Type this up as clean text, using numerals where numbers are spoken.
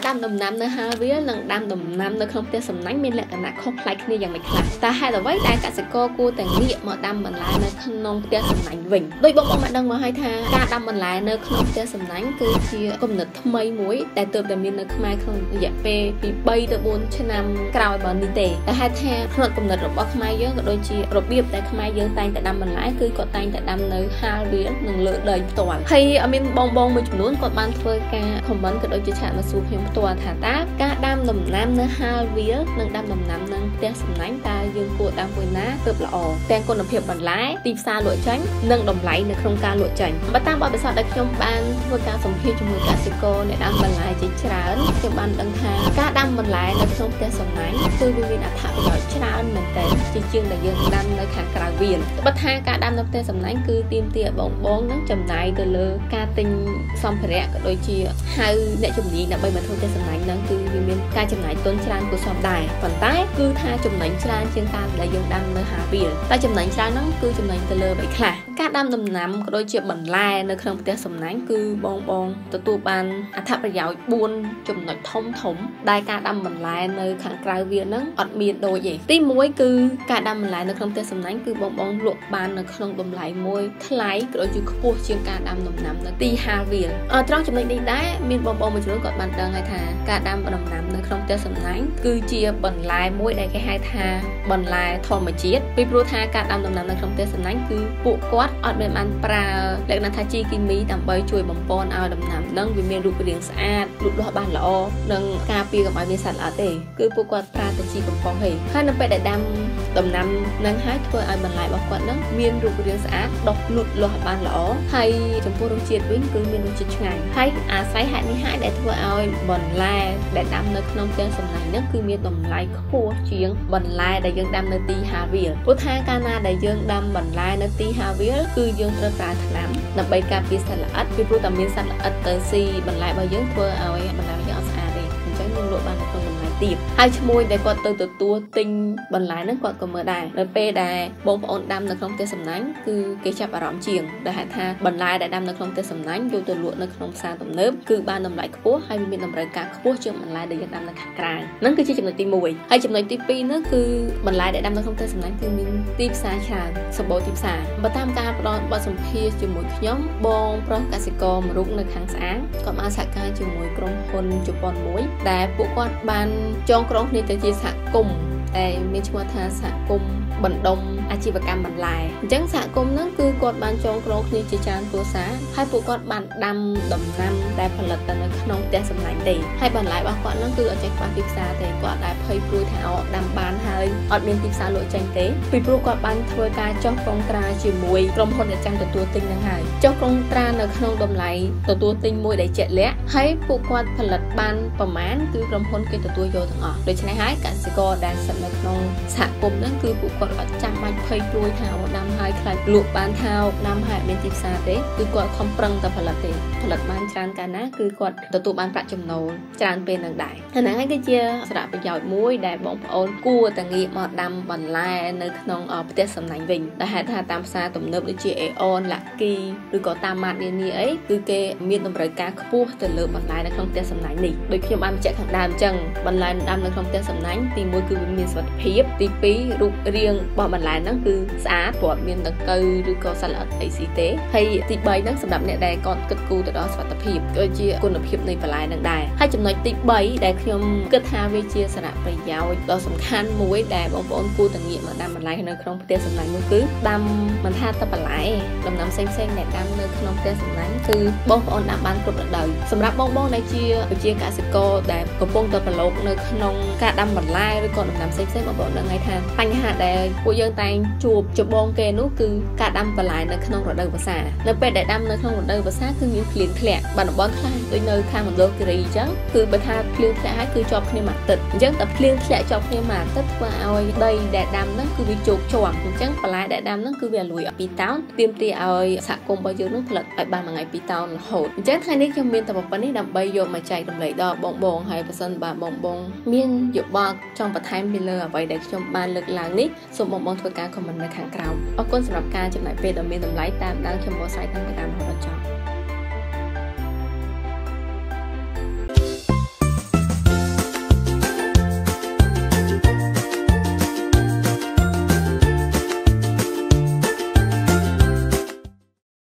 ដាំដំណាំនៅហាលវានិងដាំដំណាំនៅក្នុងផ្ទះសំណាញ់មានលក្ខណៈខុសប្លែកគ្នាយ៉ាងម៉េចខ្លះតែហេតុអ្វីដែលកសិករគួរតែងាកមកដាំបន្លែនៅក្នុងផ្ទះសំណាញ់វិញដោយបងប្អូនបានដឹងមកហើយថាការដាំបន្លែនៅក្នុងផ្ទះសំណាញ់គឺជាគំនិតថ្មីមួយដែលទើបតែមាននៅខ្មែរក្នុងរយៈពេលពី3ទៅ4ឆ្នាំក្រោយបើនេះទេតែហេតុថាក្នុងគំនិតរបស់ខ្មែរយើងក៏ដូចជារបៀបដែលខ្មែរយើងតែងតែដាំបន្លែគឺគាត់តែងតែដាំនៅហាលវានិងលើដីផ្ទាល់ហើយមានបងមួយចំនួនគាត់បានធ្វើការ comment ក៏ដូចជាឆាតមកសួរខ្ញុំផ្ទាល់ថាតើការដាំដំណាំនៅហាលវានិងដាំដំណាំនៅផ្ទះសំណាញ់តើយើងគួរដាំមួយណាទើបល្អទាំងគុណភាពបន្លែទីផ្សារលក់ចាញ់និងតម្លៃនៅក្នុងការលក់ចាញ់បើតាមបទពិសោធន៍ដែលខ្ញុំបានធ្វើការសម្ភាសជាមួយកសិករអ្នកដាំបន្លែជាច្រើនខ្ញុំបានដឹងថាការដាំបន្លែនៅក្នុងផ្ទះសំណាញ់គឺវាមានអត្ថប្រយោជន៍ច្រើនមែនទែនជាជាងដែលយើងដាំនៅខាងក្រៅវាបើថាការដាំនៅផ្ទះសំណាញ់គឺទាមទារបងនឹងចំណាយទៅលើការទិញសម្ភារៈក៏ដូចជាហៅអ្នកជំនាញដើម្បីមកធ្វើផ្ទះសំណាញ់ហ្នឹងគឺវាមានការចំណាយទុនច្រើនគួរសមដែរប៉ុន្តែគឺថាចំណេញច្រើនជាងការដែលយើងដាំនៅហាលវាតែចំណេញច្រើនហ្នឹងគឺចំណេញទៅលើអ្វីខ្លះការដាំដំណាំក៏ដូចជាបន្លែនៅក្នុងផ្ទះសំណាញ់គឺបងទទួលបានអត្ថប្រយោជន៍4ចំណុចធំដែលការដាំបន្លែនៅខាងក្រៅវាហ្នឹងអត់មានដូចទេទី1គឺការដាំបន្លែនៅក្នុងផ្ទះសំណាញ់គឺបងលក់បាននៅក្នុងតម្លៃមួយថ្លៃក៏ដូចជាខ្ពស់ជាងការដាំដំណាំនៅទីហាលវាត្រង់ចំណុចនេះដែរមានបងមួយចំនួនគាត់បានដឹងហើយថាការដាំដំណាំនៅក្នុងផ្ទះសំណាញ់គឺជាបន្លែមួយដែលគេហៅថាបន្លែធម្មជាតិពីព្រោះថាការដាំដំណាំនៅក្នុងផ្ទះសំណាញ់គឺពួកគាត់អត់មានបានប្រើលក្ខណៈថាជីគីមីដើម្បីជួយបំពន់ឲ្យដំណាំនឹងវាមានរូបរាងស្អាតលូតលាស់បានល្អនិងការពារកុំឲ្យមានសត្វល្អិតទេគឺពួកគាត់ប្រើតែជីកំប៉ុងទេហើយនៅពេលដែលដាំដំណាំនឹងហើយធ្វើឲ្យបន្លែរបស់គាត់នឹងមានរូបរាងស្អាតដុះលូតលាស់បានល្អហើយចំពោះរសជាតិវិញគឺមានរសជាតិឆ្ងាញ់ហើយអាស្រ័យហេតុនេះហើយដែលធ្វើឲ្យបន្លែដែលដាំនៅក្នុងផ្ទះសំណាញ់នេះគឺមានតម្លៃខ្ពស់ជាងបន្លែដែលយើងដាំនៅទីហាលវាព្រោះថាកាលណាដែលយើងដាំបន្លែនៅទីហាលវាគឺយើងត្រូវប្រើថ្នាំដើម្បីការពារសត្វល្អិតពីព្រោះតែមានសត្វល្អិតទៅស៊ីបន្លែរបស់យើងធ្វើឲ្យបន្លែរបស់យើងអត់ស្អាតទេអញ្ចឹងយើងលក់បាននៅក្នុងតម្លៃទាបហើយឈ្មោះដែលគាត់ទៅទទួលទិញបន្លែហ្នឹងគាត់ក៏មើលដែរនៅពេលដែលបងប្អូនដាំនៅក្នុងផ្ទះសំណាញ់គឺគេចាប់អារម្មណ៍ជាងដែលហៅថាបន្លែដែលដាំនៅក្នុងផ្ទះសំណាញ់យកទៅលក់នៅក្នុងផ្សារទំនើបគឺបានតម្លៃខ្ពស់ហើយមានតម្រូវការខ្ពស់ជាងបន្លែដែលយើងដាំនៅខាងក្រៅហ្នឹងគឺជាចំណុចទី1ហើយចំណុចទី2ហ្នឹងគឺបន្លែដែលដាំនៅក្នុងផ្ទះសំណាញ់គឺមានទីផ្សារច្រើនសម្បូរទីផ្សារបើតាមការផ្ដល់បទសម្ភាសន៍ជាមួយខ្ញុំបងប្រុសកសិករមួយរូបនៅខាងស្អាងគាត់បានសហការជាមួយក្រុមហ៊ុនជប៉ុនមួយដែលពួកគាត់បានចងក្រងគ្នាទៅជាសហគមន៍តែមានឈ្មោះថាសហគមន៍បណ្ដុំអាជីវកម្មបន្លែអញ្ចឹងសហគមន៍ហ្នឹងគឺគាត់បានចងក្រងគ្នាជាច្រើនគ្រួសារហើយពួកគាត់បានដាំដំណាំដែលផលិតទៅនៅក្នុងផ្ទះសំណាញ់ទេហើយបន្លែរបស់គាត់ហ្នឹងគឺអត់ចេះខ្វះទីផ្សារទេគាត់ដែលភ័យព្រួយថាដាំបានហើយអត់មានទីផ្សារលក់ចេញទេពីព្រោះគាត់បានធ្វើការចុះកងត្រាជាមួយក្រុមហ៊ុនដែលចាំទទួលទិញហ្នឹងហើយចុះកងត្រានៅក្នុងតម្លៃទទួលទិញមួយដែលជាក់លាក់ហើយពួកគាត់ផលិតបានប្រមាណគឺក្រុមហ៊ុនគេទទួលយកទាំងអស់ដូច្នេះហើយកសិករដែលស្ថិតនៅក្នុងសហគមន៍ហ្នឹងគឺពួកគាត់អត់ចាំបាច់ភ័យព្រួយថាដាំហើយខ្លាចលក់បានថោកដាំហើយមានទីផ្សារទេគឺគាត់ខំប្រឹងតែផលិតទេផលិតបានច្រើនកាលណាគឺគាត់ទទួលបានប្រាក់ចំណូលច្រើនពេលនឹងដែរហ្នឹងហើយគឺជាសារៈប្រយោជន៍មួយដែលបងប្អូនគួរតែងាកមកដាំបន្លែនៅក្នុងផ្ទះសំណាញ់វិញដែលហេតុថាតាមផ្សារទំនើបដូចជា Aeon Lucky ឬក៏តាមម៉ាតនានាអីគឺគេមានតម្រូវការខ្ពស់ទៅលើបន្លែនៅក្នុងផ្ទះសំណាញ់នេះដូចខ្ញុំបានបញ្ជាក់ខាងដើមអញ្ចឹងបន្លែដាំនៅក្នុងផ្ទះសំណាញ់ទី1គឺវាមានសុវត្ថិភាពទី2រូបរាងរបស់បន្លែហ្នឹងគឺស្អាតព្រោះអត់មានដង្កូវឬក៏សត្វល្អិតអីស៊ីទេហើយទី3ហ្នឹងសម្រាប់អ្នកដែលគាត់គិតគូរទៅដល់សុវត្ថិភាពក៏ជាគុណភាពនៃបន្លែហ្នឹងដែរហើយចំណុចទី3ដែលខ្ញុំគិតថាវាជាសារៈប្រយោជន៍ដ៏សំខាន់មួយដែលបងប្អូនគួរតែងាកមកដាំបន្លែនៅក្នុងផ្ទះសំណាញ់នោះគឺដាំមិនថាតែបន្លែដំណាំផ្សេងៗដែលដាំនៅក្នុងផ្ទះសំណាញ់គឺបងប្អូនដាំបានគ្រប់រដូវសម្រាប់បងដែលជាប្រជាកសិករដែលកំពុងតែប្រឡូកនៅក្នុងការដាំបន្លែឬក៏ដំណាំផ្សេងៗបងប្អូនដឹងហើយថាបញ្ហាដែលពួកយើងតែងជួបច្បងគេនោះគឺការដាំបន្លែនៅក្នុងរដូវវស្សានៅពេលដែលដាំនៅក្នុងរដូវវស្សាគឺមានភ្លៀងធ្លាក់បាទតំបន់ខ្លះដូចនៅខាងមណ្ឌលគិរីអញ្ចឹងគឺបើថាភ្លៀងធ្លាក់ហើយគឺជាប់គ្នាមួយអាទិត្យអញ្ចឹងតែភ្លៀងធ្លាក់ជាប់គ្នាមួយអាទិត្យធ្វើឲ្យដីដែលដាំហ្នឹងគឺវាជោកជាប់អញ្ចឹងបន្លែដែលដាំហ្នឹងគឺវាលួយ2តោនទាមទារឲ្យសហគមន៍របស់យើងនឹងផលិតឲ្យបានមួយថ្ងៃ2តោនរហូតអញ្ចឹងថ្ងៃនេះខ្ញុំមានតែប៉ុណ្្នេះដើម្បីយកមកចែករំលែកដល់បងហើយបើសិនបាទបងមានយោបល់ចង់បន្ថែមពីលើអ្វីដែលខ្ញុំបានលើកឡើងនេះសូមបងធ្វើការ comment នៅខាងក្រោមអរគុណសម្រាប់ការចំណាយពេលដ៏មានតម្លៃតាមដានខ្ញុំបកស្រាយតាំងពីដើមរហូតដល់ចប់